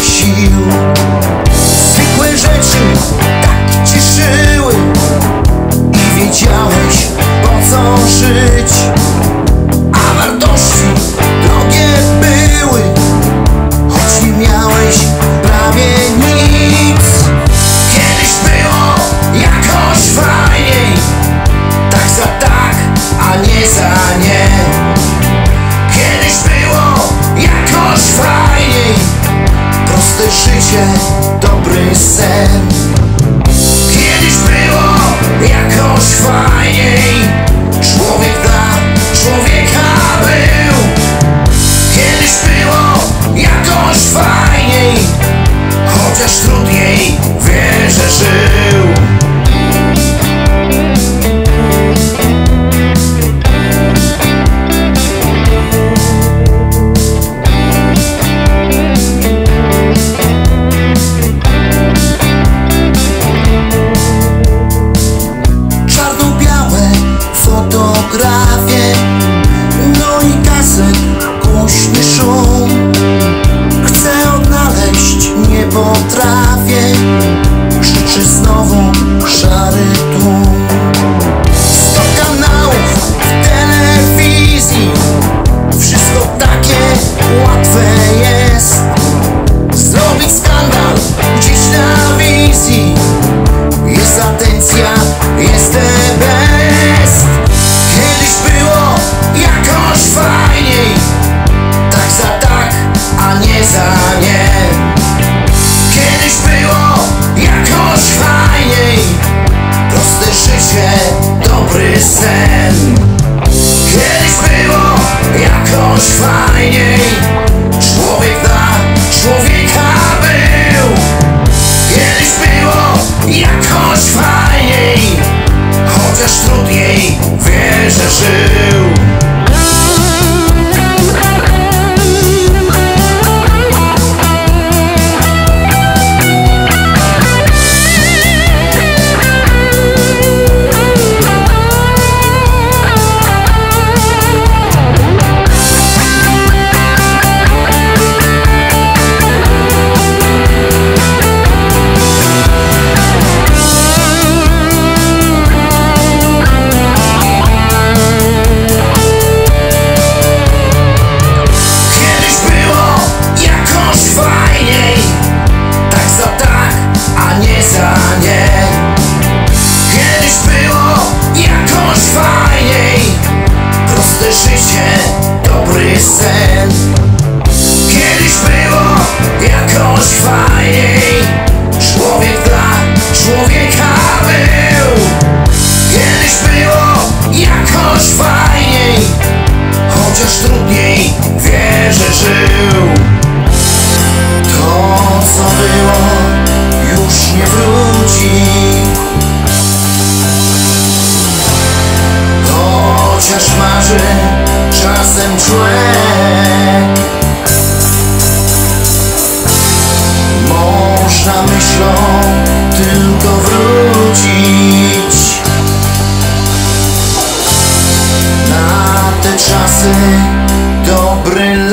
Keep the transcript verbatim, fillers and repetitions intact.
sił. Zwykłe rzeczy tak cieszyły i wiedziałeś, po co żyć. A wartości drogie były, choć nie miałeś prawie nic. Kiedyś było jakoś fajniej, tak za tak, a nie za nie. Kiedyś było jakoś fajniej, proste życie, dobry sen. Kiedyś było jakoś fajniej, człowiek dla człowieka był. Kiedyś było jakoś fajniej, chociaż trudniej, wierzę, żył. Fotografie, no i kaset, głośny szum. Chcę odnaleźć, nie potrafię. Życzę znowu szary tłum. Sto kanałów w telewizji, wszystko takie łatwe jest. Zrobić skandal gdzieś na wizji, jest atencja, jest the best. Kiedyś było jakoś fajniej, tak za tak, a nie za nie. Kiedyś było jakoś fajniej, proste życie, dobry sen. Kiedyś było jakoś fajniej, człowiek dla człowieka był. Kiedyś było jakoś fajniej, chociaż trudniej, wierzę, żył. Dobry sen. Kiedyś było jakoś fajniej, człowiek dla człowieka był. Kiedyś było jakoś fajniej, chociaż trudniej, wierzę, żył. To co było już nie wróci, chociaż marzy czasem człowiek. Można myślą tylko wrócić na te czasy, dobry